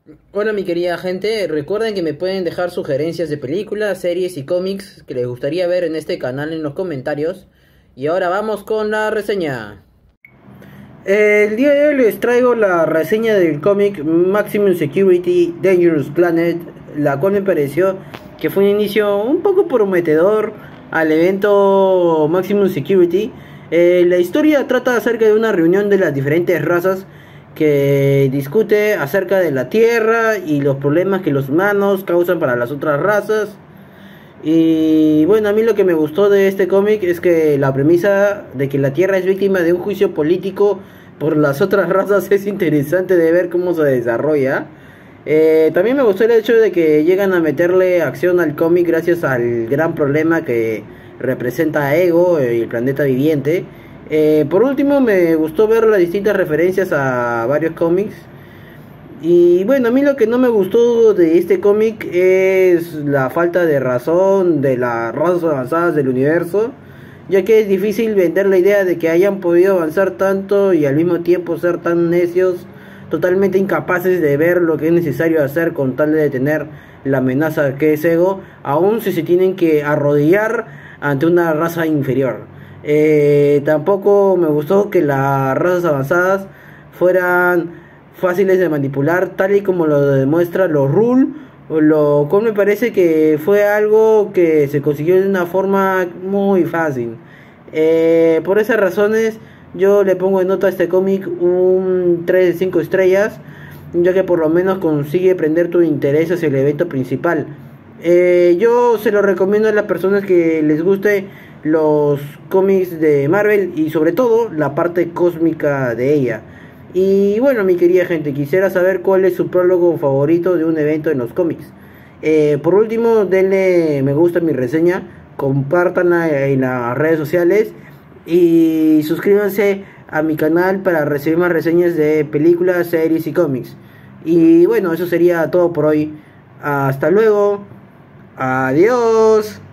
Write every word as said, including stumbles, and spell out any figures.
Hola mi querida gente, recuerden que me pueden dejar sugerencias de películas, series y cómics que les gustaría ver en este canal en los comentarios. Y ahora vamos con la reseña. El día de hoy les traigo la reseña del cómic Maximum Security Dangerous Planet, la cual me pareció que fue un inicio un poco prometedor al evento Maximum Security. Eh, la historia trata acerca de una reunión de las diferentes razas que discute acerca de la Tierra y los problemas que los humanos causan para las otras razas. Y bueno, a mí lo que me gustó de este cómic es que la premisa de que la Tierra es víctima de un juicio político por las otras razas es interesante de ver cómo se desarrolla. Eh, también me gustó el hecho de que llegan a meterle acción al cómic gracias al gran problema que representa Ego y el planeta viviente. Eh, por último, me gustó ver las distintas referencias a varios cómics. Y bueno, a mí lo que no me gustó de este cómic es la falta de razón de las razas avanzadas del universo, ya que es difícil vender la idea de que hayan podido avanzar tanto y al mismo tiempo ser tan necios, totalmente incapaces de ver lo que es necesario hacer con tal de detener la amenaza que es Ego, aun si se tienen que arrodillar ante una raza inferior. Eh, tampoco me gustó que las razas avanzadas fueran fáciles de manipular, tal y como lo demuestra los Rule, lo cual me parece que fue algo que se consiguió de una forma muy fácil. Eh, por esas razones yo le pongo en nota a este cómic un tres de cinco estrellas, ya que por lo menos consigue prender tu interés hacia el evento principal. Eh, yo se lo recomiendo a las personas que les guste los cómics de Marvel y sobre todo la parte cósmica de ella. Y bueno, mi querida gente, quisiera saber cuál es su prólogo favorito de un evento en los cómics. Eh, por último, denle me gusta a mi reseña, compártanla en las redes sociales y suscríbanse a mi canal para recibir más reseñas de películas, series y cómics. Y bueno, eso sería todo por hoy. Hasta luego. Adiós.